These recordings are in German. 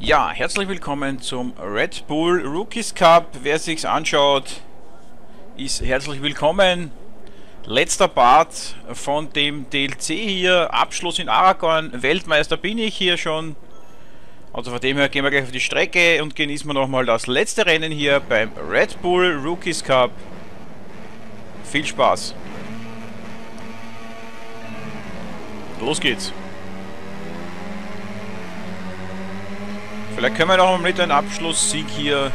Ja, herzlich willkommen zum Red Bull Rookies Cup. Wer sich's anschaut, ist herzlich willkommen. Letzter Part von dem DLC hier, Abschluss in Aragorn. Weltmeister bin ich hier schon. Also von dem her gehen wir gleich auf die Strecke und genießen wir nochmal das letzte Rennen hier beim Red Bull Rookies Cup. Viel Spaß. Los geht's. Vielleicht können wir noch mal mit einem Abschlusssieg hier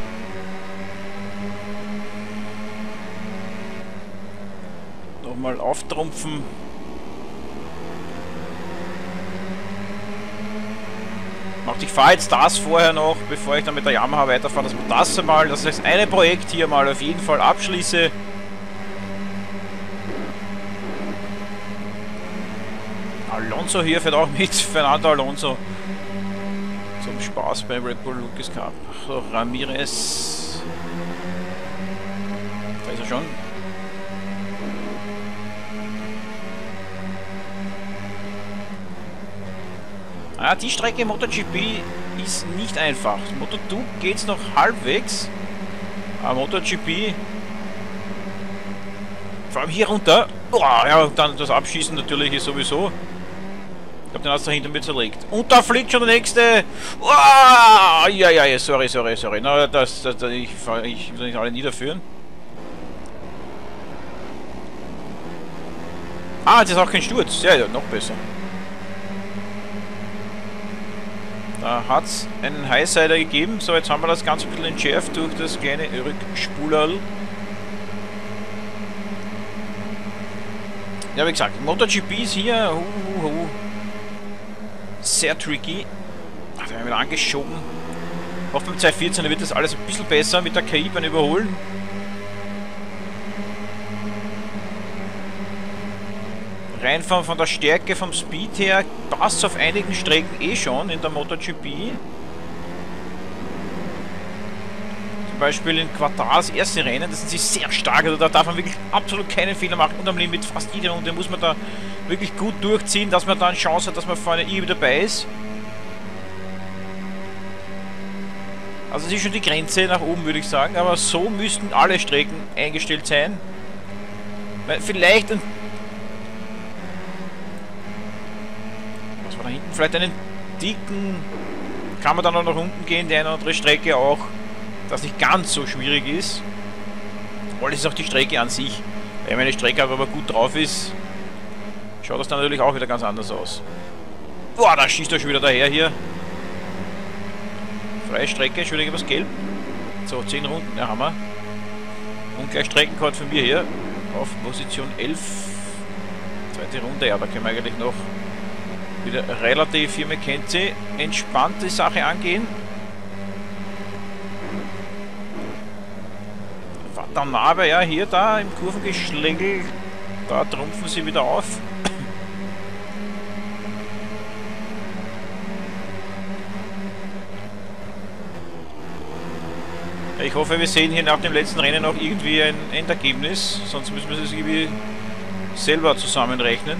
nochmal auftrumpfen. Ich fahre jetzt das vorher noch, bevor ich dann mit der Yamaha weiterfahre, dass wir das einmal, das heißt eine Projekt hier mal auf jeden Fall abschließe. Alonso hier fährt auch mit, Fernando Alonso. Zum Spaß beim Red Bull Rookies Cup. So, Ramirez. Da ist er schon. Ah, die Strecke MotoGP ist nicht einfach. Moto2 geht es noch halbwegs. Aber MotoGP. Vor allem hier runter. Boah, ja, dann das Abschießen natürlich ist sowieso. Ich glaube, den hast du hinter mir zerlegt. Und da fliegt schon der nächste. Oh, ja, sorry. Na, ich will nicht alle niederführen. Ah, das ist auch kein Sturz. Ja, noch besser. Da hat es einen Highsider gegeben. So, jetzt haben wir das Ganze ein bisschen entschärft durch das kleine Rückspulerl. Ja, wie gesagt, MotoGP ist hier sehr tricky. Ach, da haben wir wieder angeschoben. Auf dem 214 wird das alles ein bisschen besser mit der KI beim Überholen. Rein von der Stärke, vom Speed her, passt auf einigen Strecken eh schon in der MotoGP. Zum Beispiel in Quartars erste Rennen, das sind sie sehr stark, also da darf man wirklich absolut keinen Fehler machen und am Limit fast jede Runde muss man da wirklich gut durchziehen, dass man da eine Chance hat, dass man vorne irgendwie dabei ist. Also das ist schon die Grenze nach oben, würde ich sagen, aber so müssten alle Strecken eingestellt sein. Weil vielleicht ein da hinten vielleicht einen dicken, kann man dann auch nach unten gehen, die eine oder andere Strecke auch, das nicht ganz so schwierig ist. Weil es ist auch die Strecke an sich. Wenn eine Strecke aber gut drauf ist, schaut das dann natürlich auch wieder ganz anders aus. Boah, da schießt er schon wieder daher hier. Freie Strecke, Entschuldigung, was gelb. So, 10 Runden, ja, haben wir. Und gleich Streckenkart von mir hier auf Position 11. Zweite Runde, ja, da können wir eigentlich noch wieder relativ, hier man kennt sie, entspannte Sache angehen. Watanabe, ja, hier, da im Kurvengeschlängel, da trumpfen sie wieder auf. Ich hoffe, wir sehen hier nach dem letzten Rennen noch irgendwie ein Endergebnis, sonst müssen wir es irgendwie selber zusammenrechnen.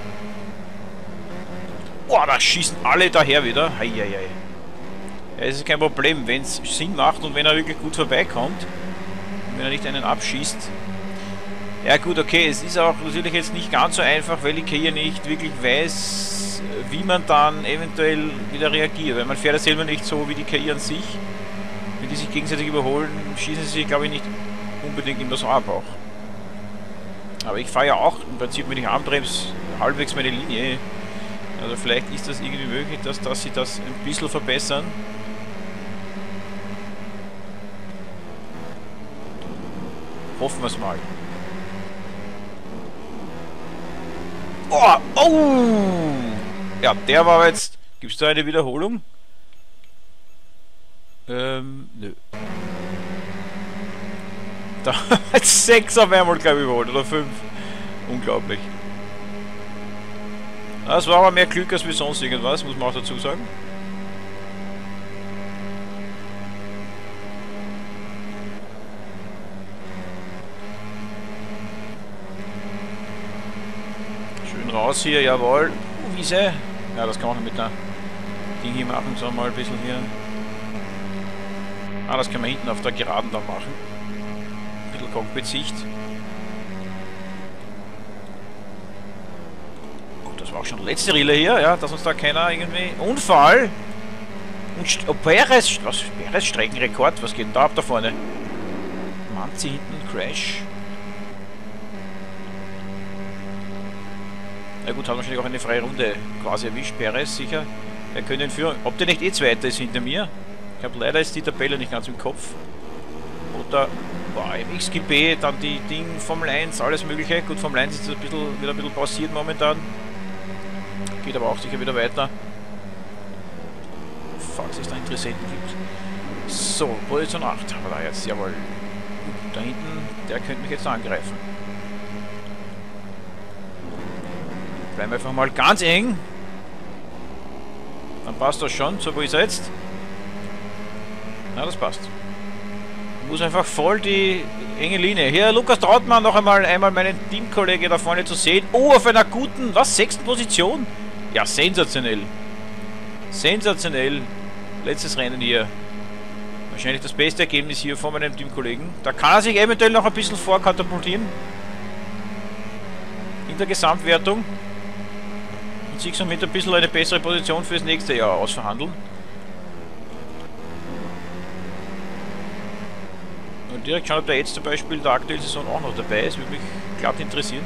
Boah, da schießen alle daher wieder. Heieiei. Ja, es ist kein Problem, wenn es Sinn macht und wenn er wirklich gut vorbeikommt. Und wenn er nicht einen abschießt. Ja gut, okay, es ist auch natürlich jetzt nicht ganz so einfach, weil die KI nicht wirklich weiß, wie man dann eventuell wieder reagiert. Weil man fährt ja selber nicht so wie die KI an sich. Wenn die sich gegenseitig überholen, schießen sie sich, glaube ich, nicht unbedingt immer so ab auch. Aber ich fahre ja auch im Prinzip mit den Armdrehs halbwegs meine Linie. Also vielleicht ist das irgendwie möglich, dass sie das ein bisschen verbessern. Hoffen wir es mal. Oh! Ja, der war aber jetzt... Gibt es da eine Wiederholung? Nö. Da hat 6 auf einmal, glaube ich, überholt. Oder 5. Unglaublich. Das war aber mehr Glück als wie sonst irgendwas, muss man auch dazu sagen. Schön raus hier, jawohl. Wiese. Ja, das kann man mit der Ding hier machen, so mal ein bisschen hier. Ah, das können wir hinten auf der Geraden dann machen. Ein bisschen Cockpit-Sicht. Oh, das war auch schon die letzte Rille hier, ja, dass uns da keiner irgendwie... Unfall! Und Perez, was? Perez Streckenrekord? Was geht denn da ab da vorne? Manzi hinten, Crash. Na gut, hat wahrscheinlich auch eine freie Runde quasi erwischt, Perez sicher. Er könnte ihn führen. Ob der nicht eh Zweiter ist hinter mir? Ich habe leider jetzt die Tabelle nicht ganz im Kopf. Oder boah, im XGB, dann die Ding, Formel 1, alles mögliche. Gut, Formel 1 ist wieder ein bisschen pausiert momentan. Geht aber auch sicher wieder weiter. Falls es da Interessenten gibt. So, Position 8 haben wir da jetzt, jawohl. Da hinten, der könnte mich jetzt angreifen. Bleiben wir einfach mal ganz eng. Dann passt das schon. So, wo ist er jetzt? Na, das passt. Ich muss einfach voll die enge Linie. Hier, Lukas Trautmann, noch einmal meinen Teamkollege da vorne zu sehen. Oh, auf einer guten, was, 6. Position? Ja, sensationell. Sensationell. Letztes Rennen hier. Wahrscheinlich das beste Ergebnis hier von meinem Teamkollegen. Da kann er sich eventuell noch ein bisschen vorkatapultieren. In der Gesamtwertung. Und sich somit ein bisschen eine bessere Position fürs nächste Jahr ausverhandeln. Und direkt schauen, ob der jetzt zum Beispiel der aktuellen Saison auch noch dabei ist. Würde mich glatt interessieren.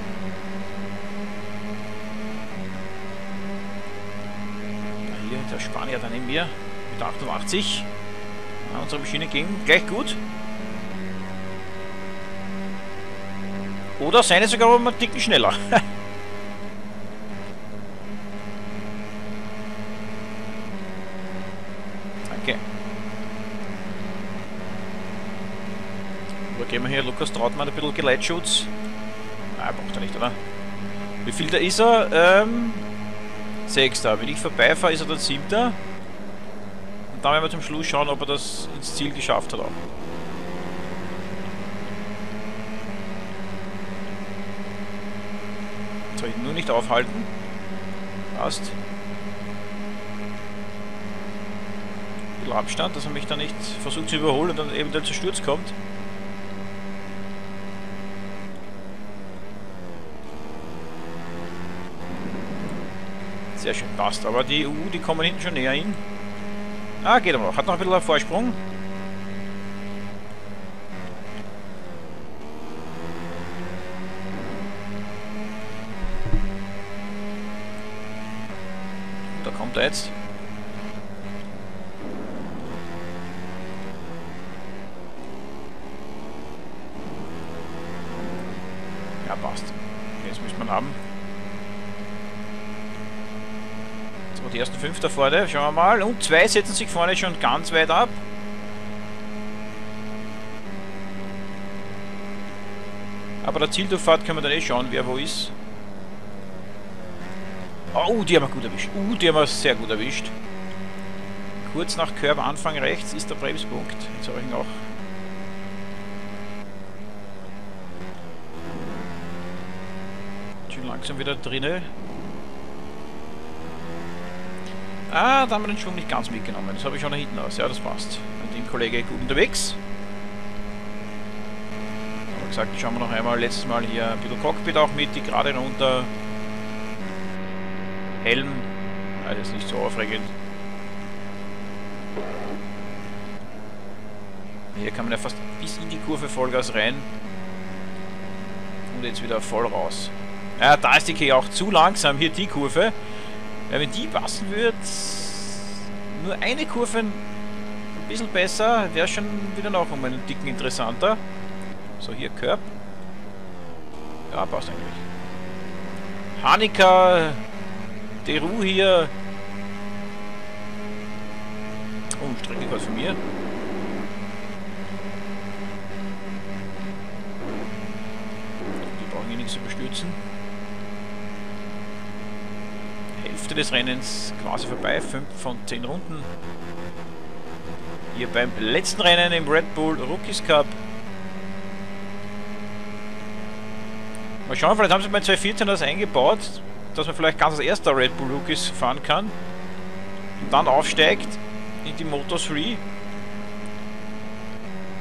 Hier der Spanier dann neben mir mit 88. Ja, unsere Maschine ging gleich gut. Oder seine sogar um einen Ticken schneller. Danke. Übergeben wir hier Lukas Trautmann ein bisschen Geleitschutz. Nein, braucht er nicht, oder? Wie viel da ist er? 6. Wenn ich vorbeifahre, ist er dann 7. Und dann werden wir zum Schluss schauen, ob er das ins Ziel geschafft hat auch. Soll ich nur nicht aufhalten? Passt. Ein bisschen Abstand, dass er mich dann nicht versucht zu überholen und dann eventuell zu Sturz kommt. Sehr schön, passt. Aber die EU, die kommen hinten schon näher hin. Ah, geht aber noch. Hat noch ein bisschen einen Vorsprung. Da kommt er jetzt. Ja, passt. Okay, jetzt müsste man haben. Die ersten 5 da vorne, schauen wir mal. Und 2 setzen sich vorne schon ganz weit ab. Aber der Zieldurchfahrt können wir dann eh schauen, wer wo ist. Oh, die haben wir gut erwischt. Die haben wir sehr gut erwischt. Kurz nach Curb Anfang rechts ist der Bremspunkt. Jetzt habe ich ihn auch. Schon langsam wieder drinne. Ah, da haben wir den Schwung nicht ganz mitgenommen. Das habe ich schon nach hinten aus. Ja, das passt. Mein Teamkollege gut unterwegs. Aber gesagt, schauen wir noch einmal letztes Mal hier ein bisschen Cockpit auch mit, die gerade runter. Helm. Also ist nicht so aufregend. Hier kann man ja fast bis in die Kurve Vollgas rein. Und jetzt wieder voll raus. Ja, da ist die Key auch zu langsam. Hier die Kurve. Ja, wenn die passen würde, nur eine Kurve ein bisschen besser, wäre schon wieder noch um einen Ticken interessanter. So, hier Curb. Ja, passt eigentlich. Hanika, Deru hier. Oh, Streckenrekord von mir. Die brauchen hier nichts zu bestürzen. Hälfte des Rennens quasi vorbei, 5 von 10 Runden. Hier beim letzten Rennen im Red Bull Rookies Cup. Mal schauen, vielleicht haben sie bei 2014 das eingebaut, dass man vielleicht ganz als erster Red Bull Rookies fahren kann. Und dann aufsteigt in die Moto3.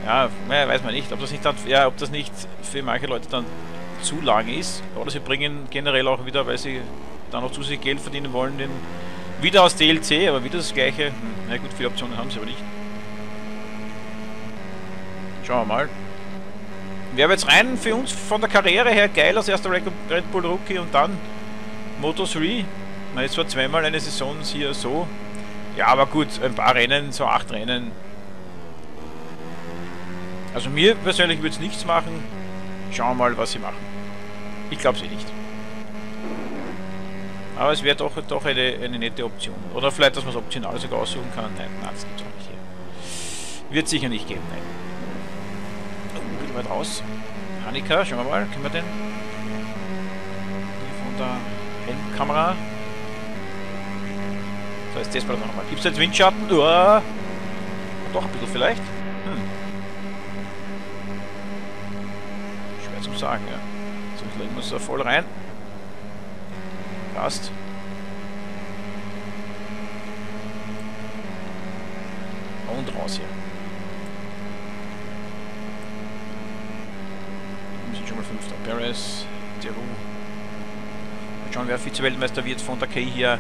Ja, naja, weiß man nicht, ob das nicht dann, ja, ob das nicht für manche Leute dann zu lang ist. Oder sie bringen generell auch wieder, weil sie dann noch zusätzlich Geld verdienen wollen, den wieder aus DLC, aber wieder das gleiche. Na gut, viele Optionen haben sie aber nicht. Schauen wir mal. Wäre jetzt rein für uns von der Karriere her geil als erster Red Bull Rookie und dann Moto3. Na, jetzt war zweimal eine Saison hier so. Ja, aber gut, ein paar Rennen, so 8 Rennen. Also mir persönlich würde es nichts machen. Schauen wir mal, was sie machen. Ich glaube sie nicht. Aber es wäre doch eine nette Option. Oder vielleicht, dass man es optional sogar aussuchen kann. Nein, das gibt es auch nicht hier. Wird sicher nicht geben, nein. Oh, ein bisschen weit raus. Hanika, schauen wir mal. Können wir den? Von der Helmkamera. So, jetzt testen wir das nochmal. Gibt es jetzt Windschatten? Doch ein bisschen vielleicht. Schwer zu sagen, ja. Sonst legen wir es da voll rein. Passt. Und raus hier. Wir sind schon mal 5. Perez, Theroux. Mal schauen, wer Vize-Weltmeister wird von der Kay hier.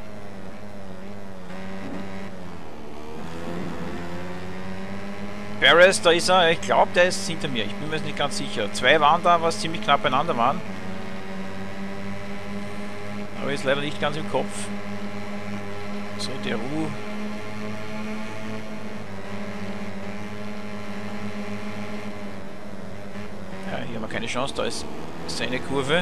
Perez, da ist er. Ich glaube, der ist hinter mir. Ich bin mir jetzt nicht ganz sicher. 2 waren da, was ziemlich knapp beieinander waren. Aber ist leider nicht ganz im Kopf. So, Theroux. Ja, hier haben wir keine Chance. Da ist seine Kurve.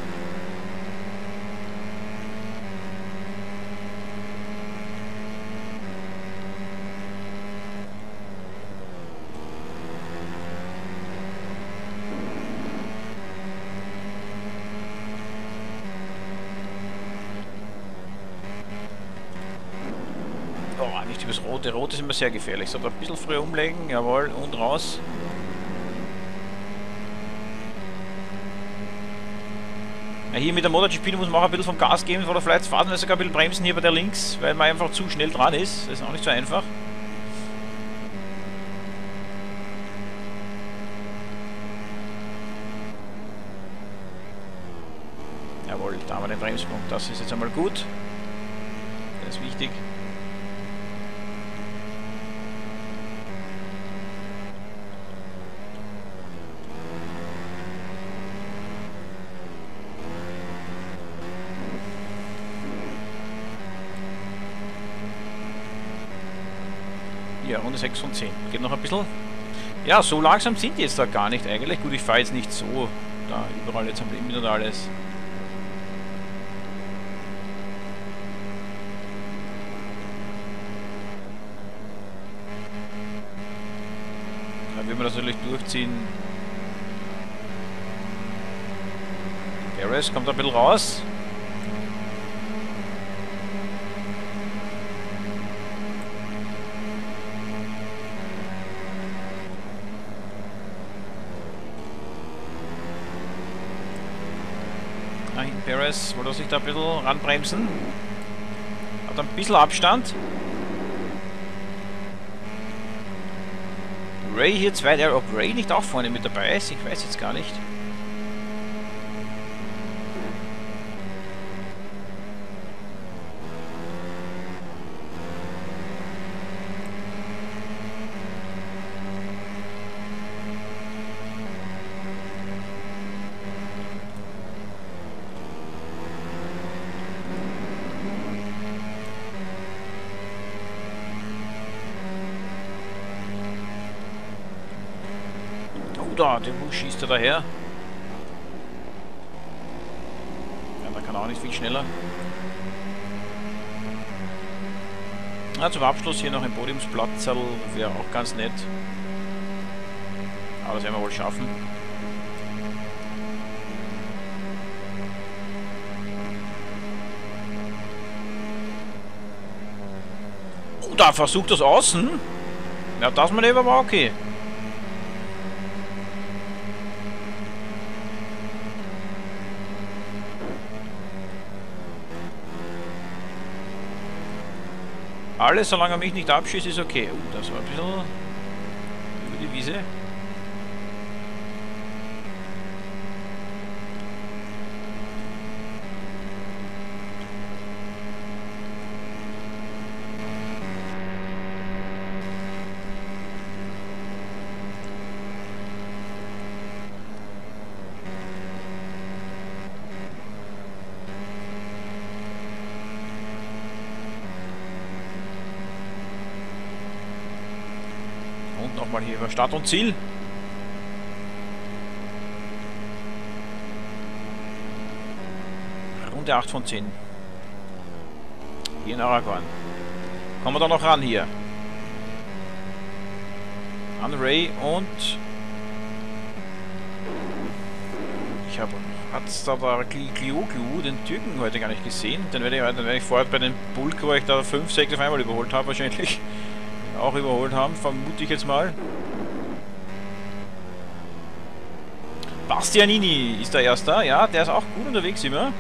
Nicht übers Rote. Rot ist immer sehr gefährlich. So, ein bisschen früher umlegen. Jawohl. Und raus. Ja, hier mit der MotoGP muss man auch ein bisschen vom Gas geben. Oder vielleicht fahren wir sogar ein bisschen bremsen hier bei der links, weil man einfach zu schnell dran ist. Das ist auch nicht so einfach. Jawohl, da haben wir den Bremspunkt. Das ist jetzt einmal gut. Das ist wichtig. Ja, Runde 6 von 10. Geht noch ein bisschen. Ja, so langsam sind die jetzt da gar nicht eigentlich. Gut, ich fahre jetzt nicht so da überall jetzt am Limit und alles. Da will man das natürlich durchziehen. Perez kommt ein bisschen raus. Perez wollte sich da ein bisschen ranbremsen. Hat ein bisschen Abstand. Ray hier zweiter. Ob Ray nicht auch vorne mit dabei ist, ich weiß jetzt gar nicht. Da, der Busch schießt er daher. Ja, da kann er auch nicht viel schneller. Ja, zum Abschluss hier noch ein Podiumsplatz wäre auch ganz nett. Aber das werden wir wohl schaffen. Oh, da versucht das außen. Ja, das Manöver war okay. Alles, solange er mich nicht abschießt, ist okay. Das war ein bisschen die Wiese. Nochmal hier über Start und Ziel. Runde 8 von 10. Hier in Aragorn. Kommen wir da noch ran hier. An Ray und ich habe da Klioglu, den Türken, heute gar nicht gesehen. Den werde ich vorher bei dem Bulk, wo ich da 5, 6 auf einmal überholt habe, wahrscheinlich auch überholt haben, vermute ich jetzt mal. Bastianini ist der Erste, ja, der ist auch gut unterwegs immer.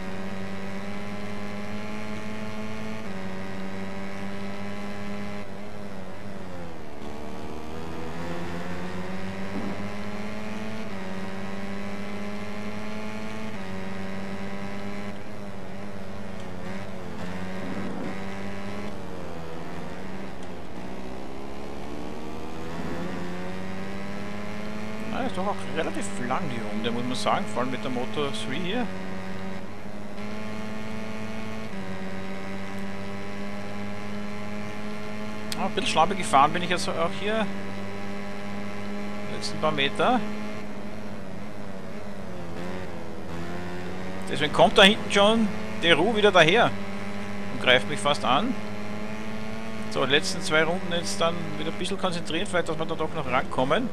Ist doch auch relativ lang die Runde, muss man sagen, vor allem mit der Moto 3 hier. Ein bisschen schlampig gefahren bin ich jetzt auch hier. Die letzten paar Meter. Deswegen kommt da hinten schon der Ruh wieder daher und greift mich fast an. So, die letzten 2 Runden jetzt dann wieder ein bisschen konzentrieren, vielleicht, dass wir da doch noch rankommen.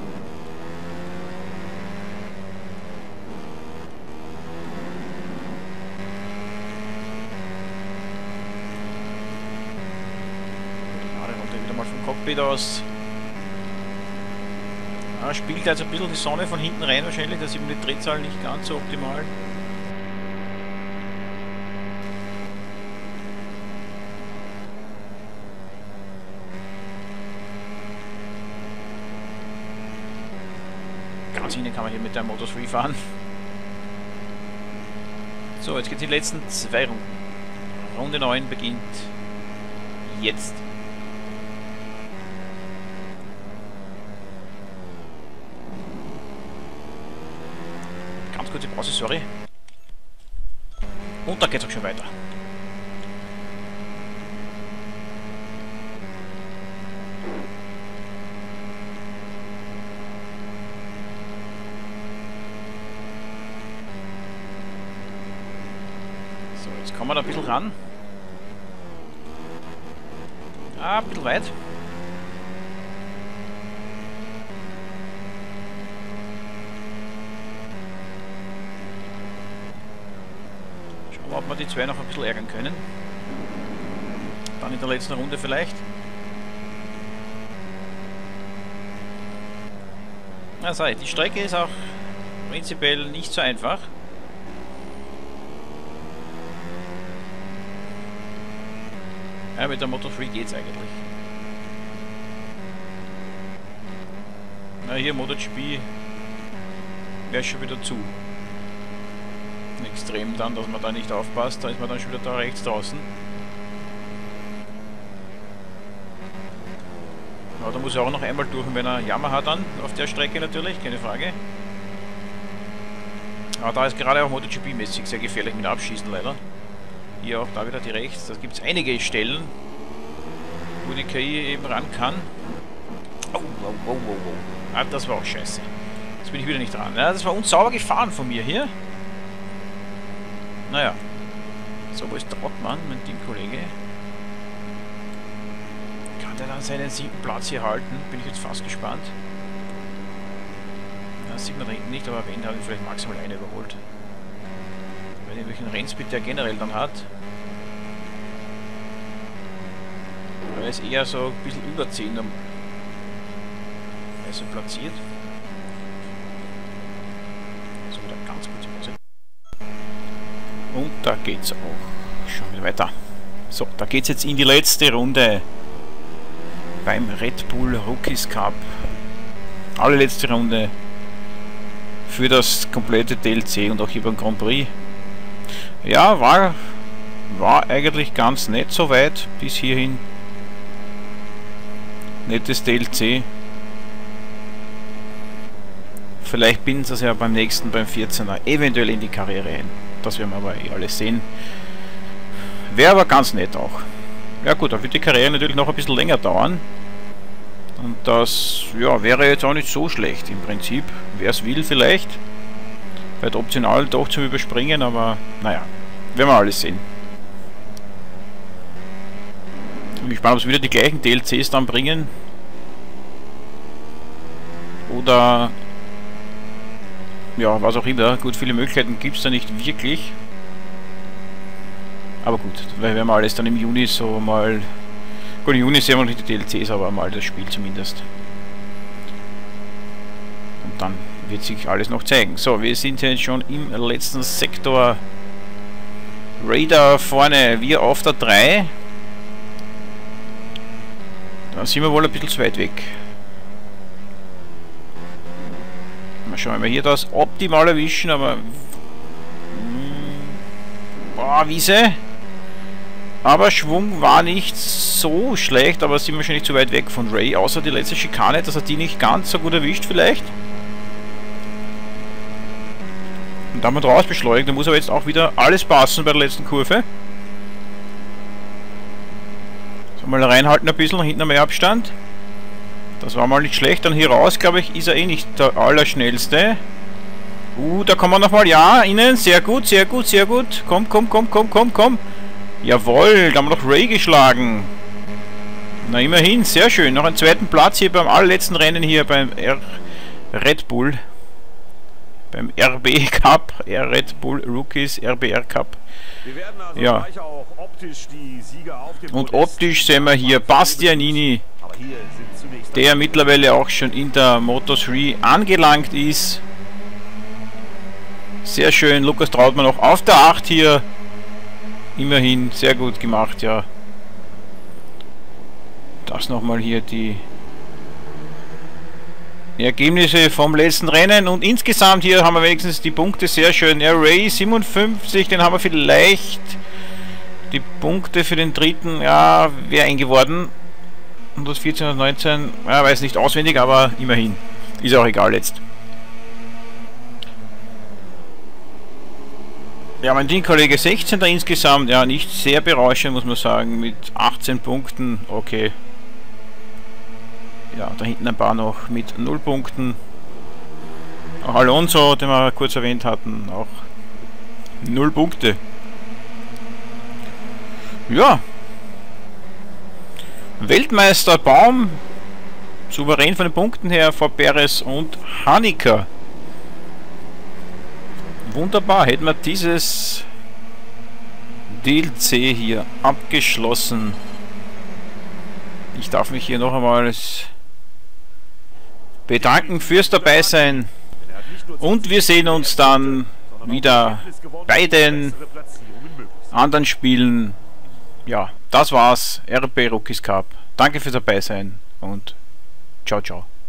Cockpit aus. Spiegelt also ein bisschen die Sonne von hinten rein wahrscheinlich, da sieht man die Drehzahl nicht ganz so optimal. Ganz hinten kann man hier mit der Moto 3 fahren. So, jetzt geht die letzten 2 Runden. Runde 9 beginnt jetzt. Kurze Pause, sorry. Und da geht's auch schon weiter. So, jetzt kommen wir da ein bisschen ran. Ah, ein bisschen weit. Ob wir die 2 noch ein bisschen ärgern können. Dann in der letzten Runde vielleicht. Also, die Strecke ist auch prinzipiell nicht so einfach. Ja, mit der Moto 3 geht's eigentlich. Na, hier MotoGP wäre schon wieder zu. Extrem dann, dass man da nicht aufpasst, da ist man dann schon wieder da rechts draußen. Aber da muss er auch noch einmal durch, wenn er Yamaha dann auf der Strecke natürlich, keine Frage. Aber da ist gerade auch MotoGP-mäßig sehr gefährlich mit Abschießen leider. Hier auch da wieder die rechts, da gibt es einige Stellen, wo die KI eben ran kann. Oh. Ah, das war auch scheiße. Jetzt bin ich wieder nicht dran. Ja, das war unsauber gefahren von mir hier. Naja. So, wo ist Trautmann, mein Teamkollege? Kann der dann seinen 7. Platz hier halten? Bin ich jetzt fast gespannt. Das sieht man da hinten nicht, aber wenn, hat ihn vielleicht maximal eine überholt. Weil den welchen Rennspeed der generell dann hat. Aber er ist eher so ein bisschen über 10. Er ist so platziert. So, wieder ganz kurz Pause. Und da geht's auch schon wieder weiter. So, da geht's jetzt in die letzte Runde beim Red Bull Rookies Cup allerletzte Runde für das komplette DLC und auch hier beim Grand Prix. Ja, war eigentlich ganz nett soweit bis hierhin. Nettes DLC. Vielleicht binden sie es ja beim nächsten, beim 14er, eventuell in die Karriere ein. Das werden wir aber eh alles sehen. Wäre aber ganz nett auch. Ja gut, da wird die Karriere natürlich noch ein bisschen länger dauern. Und das, ja, wäre jetzt auch nicht so schlecht im Prinzip. Wer es will vielleicht. Vielleicht optional doch zum Überspringen, aber naja, werden wir alles sehen. Ich bin gespannt, ob sie wieder die gleichen DLCs dann bringen. Oder ja, was auch immer. Gut, viele Möglichkeiten gibt es da nicht wirklich. Aber gut, weil werden wir alles dann im Juni so mal... Gut, im Juni sehen wir noch nicht die DLCs, aber mal das Spiel zumindest. Und dann wird sich alles noch zeigen. So, wir sind jetzt schon im letzten Sektor. Raider vorne, wir auf der 3. Da sind wir wohl ein bisschen zu weit weg. Mal schauen, wenn wir hier das optimal erwischen, aber... Boah, Wiese! Aber Schwung war nicht so schlecht, aber sind wahrscheinlich zu weit weg von Ray, außer die letzte Schikane, dass er die nicht ganz so gut erwischt vielleicht. Und damit raus beschleunigt, da muss aber jetzt auch wieder alles passen bei der letzten Kurve. So, mal reinhalten ein bisschen, hinten mehr Abstand. Das war mal nicht schlecht, dann hier raus, glaube ich, ist er eh nicht der Allerschnellste. Da kommen wir nochmal, ja, innen, sehr gut, sehr gut, sehr gut. Komm, komm, komm, komm, komm, komm. Jawohl, da haben wir noch Ray geschlagen. Na immerhin, sehr schön. Noch einen zweiten Platz hier beim allerletzten Rennen hier beim Red Bull. Beim RB Cup, Red Bull Rookies, RBR Cup. Wir werden also ja. Auch optisch die Sieger auf dem und optisch sehen wir hier Bastianini, der mittlerweile auch schon in der Moto3 angelangt ist. Sehr schön, Lukas Trautmann noch auf der 8 hier. Immerhin, sehr gut gemacht, ja. Das nochmal hier die Ergebnisse vom letzten Rennen. Und insgesamt hier haben wir wenigstens die Punkte, sehr schön. Ray 57, den haben wir vielleicht. Die Punkte für den dritten, ja, wäre eng geworden. 114, 119, ja, weiß nicht auswendig, aber immerhin. Ist auch egal jetzt. Ja, mein Teamkollege 16. insgesamt, ja, nicht sehr berauschend, muss man sagen, mit 18 Punkten, okay. Ja, da hinten ein paar noch mit 0 Punkten. Auch Alonso, den wir kurz erwähnt hatten, auch 0 Punkte. Ja. Weltmeister Baum, souverän von den Punkten her vor Perez und Hanika. Wunderbar, hätten wir dieses DLC hier abgeschlossen. Ich darf mich hier noch einmal bedanken fürs Dabeisein. Und wir sehen uns dann wieder bei den anderen Spielen. Ja, das war's. RB Rookies Cup. Danke fürs Dabeisein und ciao, ciao.